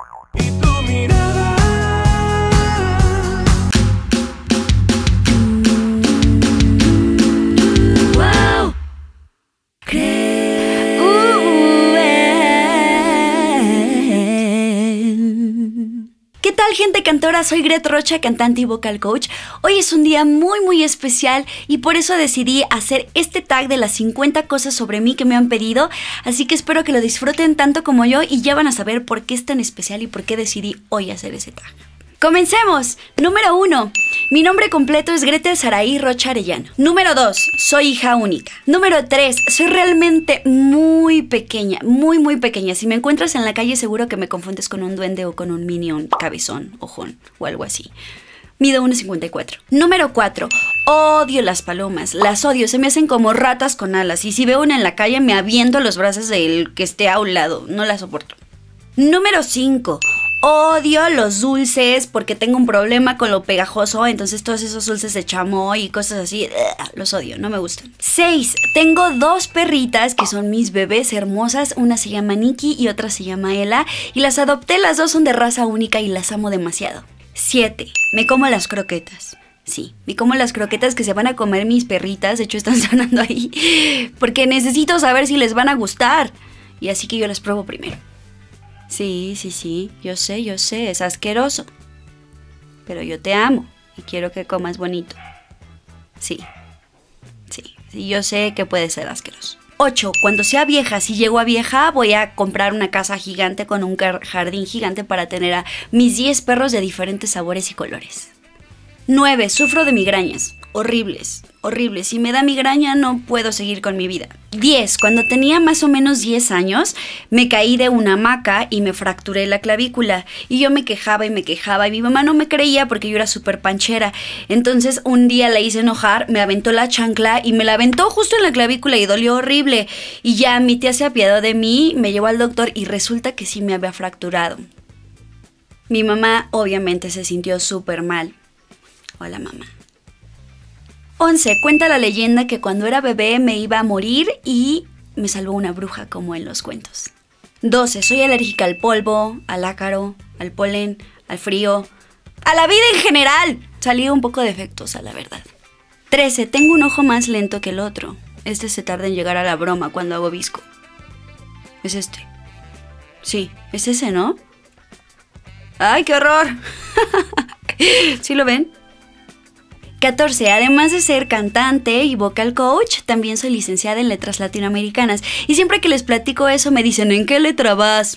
Y tu mirada. Wow. ¿Qué tal, gente cantora? Soy Gret Rocha, cantante y vocal coach. Hoy es un día muy especial y por eso decidí hacer este tag de las 50 cosas sobre mí que me han pedido. Así que espero que lo disfruten tanto como yo y ya van a saber por qué es tan especial y por qué decidí hoy hacer ese tag. ¡Comencemos! Número 1. Mi nombre completo es Gretel Saraí Rocha Arellano. Número 2. Soy hija única. Número 3. Soy realmente muy pequeña, muy pequeña. Si me encuentras en la calle seguro que me confundes con un duende o con un minion cabezón, ojón o algo así. Mido 1,54. Número 4. Odio las palomas. Las odio. Se me hacen como ratas con alas. Y si veo una en la calle me aviento a los brazos del que esté a un lado. No la soporto. Número 5. Odio los dulces porque tengo un problema con lo pegajoso, entonces todos esos dulces de chamoy y cosas así, los odio, no me gustan. 6. Tengo 2 perritas que son mis bebés hermosas, una se llama Nikki y otra se llama Ella, y las adopté, las dos son de raza única y las amo demasiado. 7. Me como las croquetas. Sí, me como las croquetas que se van a comer mis perritas, de hecho están sonando ahí, porque necesito saber si les van a gustar, y así que yo las pruebo primero. Sí, yo sé, es asqueroso. Pero yo te amo y quiero que comas bonito. Sí, yo sé que puede ser asqueroso. 8. Cuando sea vieja, si llego a vieja, voy a comprar una casa gigante con un jardín gigante para tener a mis 10 perros de diferentes sabores y colores. 9. Sufro de migrañas. Horribles. Si me da migraña no puedo seguir con mi vida. 10. Cuando tenía más o menos 10 años, me caí de una hamaca y me fracturé la clavícula. Y yo me quejaba y mi mamá no me creía porque yo era súper panchera. Entonces un día la hice enojar, me aventó la chancla y me la aventó justo en la clavícula y dolió horrible. Y ya mi tía se apiadó de mí, me llevó al doctor y resulta que sí me había fracturado. Mi mamá obviamente se sintió súper mal. Hola, mamá. 11. Cuenta la leyenda que cuando era bebé me iba a morir y me salvó una bruja como en los cuentos. 12. Soy alérgica al polvo, al ácaro, al polen, al frío, a la vida en general. Salí un poco defectuosa, la verdad. 13. Tengo un ojo más lento que el otro. Este se tarda en llegar a la broma cuando hago visco. Es este. Sí, es ese, ¿no? ¡Ay, qué horror! ¿Sí lo ven? 14. Además de ser cantante y vocal coach, también soy licenciada en letras latinoamericanas. Y siempre que les platico eso me dicen, ¿en qué letra vas?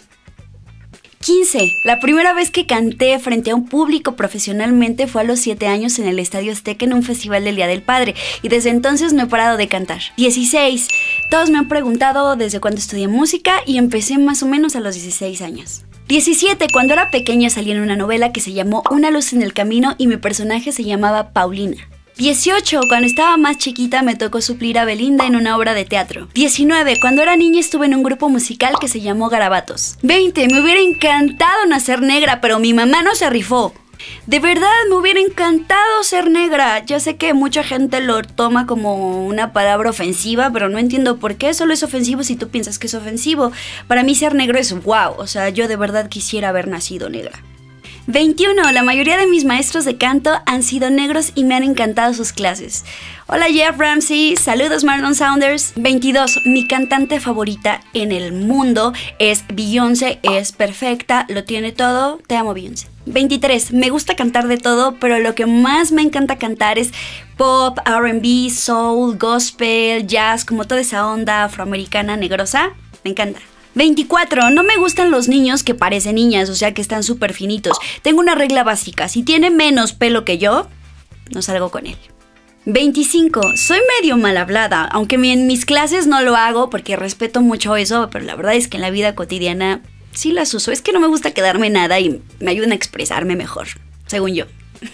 15. La primera vez que canté frente a un público profesionalmente fue a los 7 años en el Estadio Azteca en un festival del Día del Padre. Y desde entonces no he parado de cantar. 16. Todos me han preguntado desde cuándo estudié música y empecé más o menos a los 16 años. 17. Cuando era pequeña salí en una novela que se llamó Una luz en el camino y mi personaje se llamaba Paulina. 18. Cuando estaba más chiquita me tocó suplir a Belinda en una obra de teatro. 19. Cuando era niña estuve en un grupo musical que se llamó Garabatos. 20. Me hubiera encantado nacer negra, pero mi mamá no se rifó. De verdad, me hubiera encantado ser negra. Ya sé que mucha gente lo toma como una palabra ofensiva, pero no entiendo por qué solo es ofensivo si tú piensas que es ofensivo. Para mí ser negro es wow, o sea, yo de verdad quisiera haber nacido negra. 21. La mayoría de mis maestros de canto han sido negros y me han encantado sus clases. Hola Jeff Ramsey, saludos Marlon Saunders. 22. Mi cantante favorita en el mundo es Beyoncé, es perfecta, lo tiene todo, te amo Beyoncé. 23. Me gusta cantar de todo, pero lo que más me encanta cantar es pop, R&B, soul, gospel, jazz, como toda esa onda afroamericana negrosa. Me encanta. 24. No me gustan los niños que parecen niñas, o sea que están súper finitos. Tengo una regla básica, si tiene menos pelo que yo, no salgo con él. 25. Soy medio mal hablada, aunque en mis clases no lo hago porque respeto mucho eso, pero la verdad es que en la vida cotidiana sí las uso. Es que no me gusta quedarme nada y me ayudan a expresarme mejor, según yo.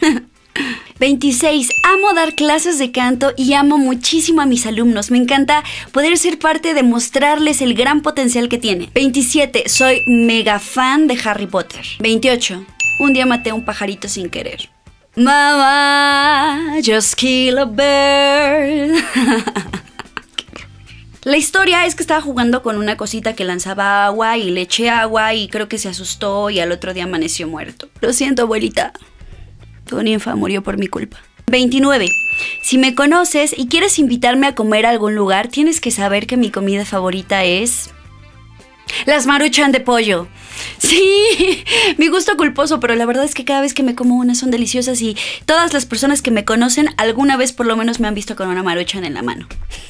26. Amo dar clases de canto y amo muchísimo a mis alumnos. Me encanta poder ser parte de mostrarles el gran potencial que tienen. 27. Soy mega fan de Harry Potter. 28. Un día maté a un pajarito sin querer. Mama, just kill a bird. La historia es que estaba jugando con una cosita que lanzaba agua y le eché agua y creo que se asustó y al otro día amaneció muerto. Lo siento, abuelita. Tu ninfa murió por mi culpa. 29. Si me conoces y quieres invitarme a comer a algún lugar, tienes que saber que mi comida favorita es... las Maruchan de pollo. Sí, mi gusto culposo, pero la verdad es que cada vez que me como una son deliciosas y todas las personas que me conocen alguna vez por lo menos me han visto con una Maruchan en la mano.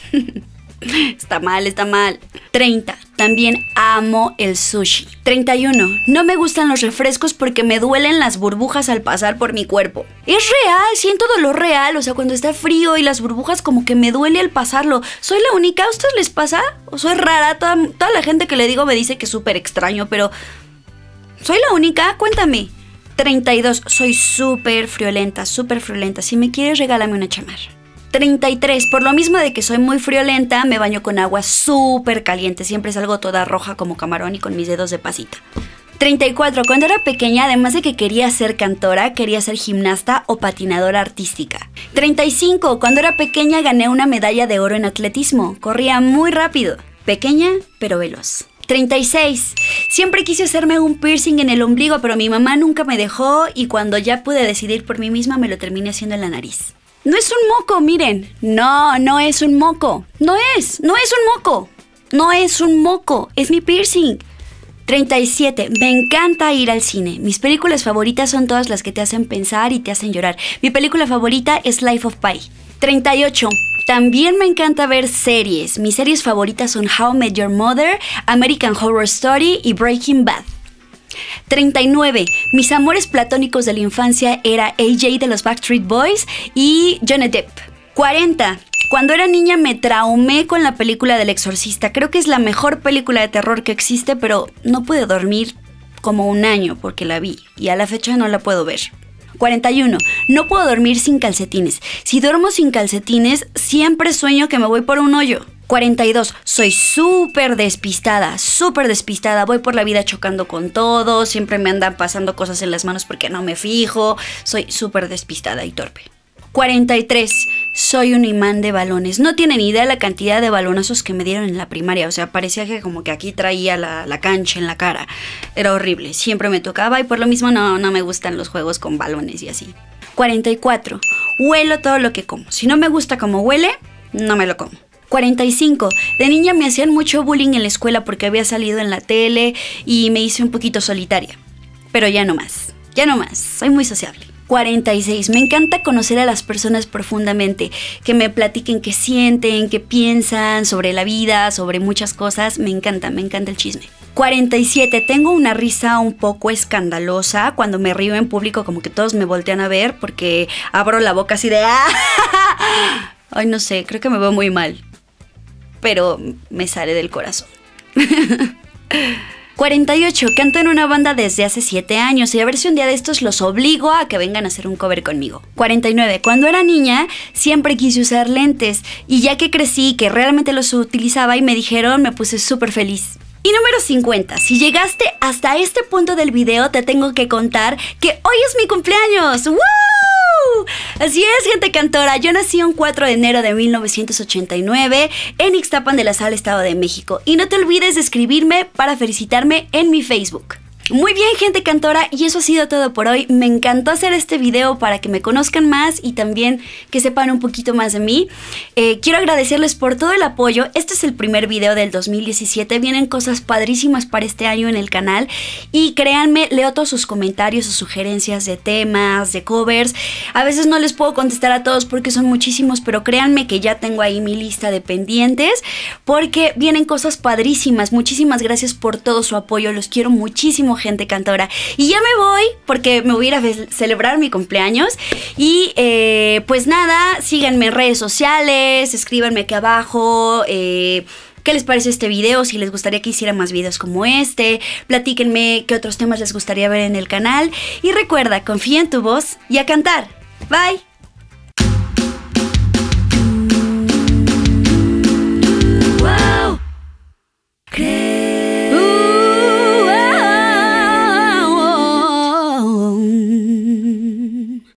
Está mal, está mal. 30. También amo el sushi. 31. No me gustan los refrescos porque me duelen las burbujas al pasar por mi cuerpo. Es real, siento dolor real. O sea, cuando está frío y las burbujas como que me duele al pasarlo. ¿Soy la única? ¿A ustedes les pasa? ¿O soy rara? Toda la gente que le digo me dice que es súper extraño, pero... ¿soy la única? Cuéntame. 32. Soy súper friolenta, súper friolenta. Si me quieres, regálame una chamarra. 33. Por lo mismo de que soy muy friolenta, me baño con agua súper caliente. Siempre salgo toda roja como camarón y con mis dedos de pasita. 34. Cuando era pequeña, además de que quería ser cantora, quería ser gimnasta o patinadora artística. 35. Cuando era pequeña gané una medalla de oro en atletismo. Corría muy rápido. Pequeña, pero veloz. 36. Siempre quise hacerme un piercing en el ombligo, pero mi mamá nunca me dejó y cuando ya pude decidir por mí misma, me lo terminé haciendo en la nariz. No es un moco, miren. No, no es un moco. No es un moco. No es un moco, es mi piercing. 37. Me encanta ir al cine. Mis películas favoritas son todas las que te hacen pensar y te hacen llorar. Mi película favorita es Life of Pi. 38. También me encanta ver series. Mis series favoritas son How I Met Your Mother, American Horror Story y Breaking Bad. 39. Mis amores platónicos de la infancia era AJ de los Backstreet Boys y Johnny Depp. 40. Cuando era niña me traumé con la película del Exorcista. Creo que es la mejor película de terror que existe, pero no pude dormir como un año porque la vi y a la fecha no la puedo ver. 41. No puedo dormir sin calcetines. Si duermo sin calcetines, siempre sueño que me voy por un hoyo. 42. Soy súper despistada. Voy por la vida chocando con todo. Siempre me andan pasando cosas en las manos porque no me fijo. Soy súper despistada y torpe. 43. Soy un imán de balones. No tienen idea la cantidad de balonazos que me dieron en la primaria. O sea, parecía que como que aquí traía la cancha en la cara. Era horrible. Siempre me tocaba y por lo mismo no me gustan los juegos con balones y así. 44. Huelo todo lo que como. Si no me gusta cómo huele, no me lo como. 45. De niña me hacían mucho bullying en la escuela porque había salido en la tele y me hice un poquito solitaria. Pero ya no más. Soy muy sociable. 46. Me encanta conocer a las personas profundamente, que me platiquen qué sienten, qué piensan sobre la vida, sobre muchas cosas. Me encanta el chisme. 47. Tengo una risa un poco escandalosa. Cuando me río en público como que todos me voltean a ver porque abro la boca así de... Ay, no sé, creo que me veo muy mal. Pero me sale del corazón. 48. Canto en una banda desde hace 7 años y a ver si un día de estos los obligo a que vengan a hacer un cover conmigo. 49. Cuando era niña siempre quise usar lentes y ya que crecí que realmente los utilizaba y me dijeron, me puse súper feliz. Y número 50. Si llegaste hasta este punto del video te tengo que contar que hoy es mi cumpleaños. ¡Woo! Así es, gente cantora. Yo nací un 4 de enero de 1989 en Ixtapan de la Sal, Estado de México. Y no te olvides de escribirme para felicitarme en mi Facebook. Muy bien, gente cantora, y eso ha sido todo por hoy. Me encantó hacer este video para que me conozcan más y también que sepan un poquito más de mí. Quiero agradecerles por todo el apoyo. Este es el primer video del 2017. Vienen cosas padrísimas para este año en el canal y créanme, leo todos sus comentarios o sugerencias de temas, de covers. A veces no les puedo contestar a todos porque son muchísimos, pero créanme que ya tengo ahí mi lista de pendientes porque vienen cosas padrísimas. Muchísimas gracias por todo su apoyo. Los quiero muchísimo, gente cantora. Y ya me voy porque me voy a ir a celebrar mi cumpleaños. Y pues nada, síganme en redes sociales, escríbanme aquí abajo qué les parece este video, si les gustaría que hiciera más videos como este, platíquenme qué otros temas les gustaría ver en el canal. Y recuerda, confía en tu voz y a cantar. Bye.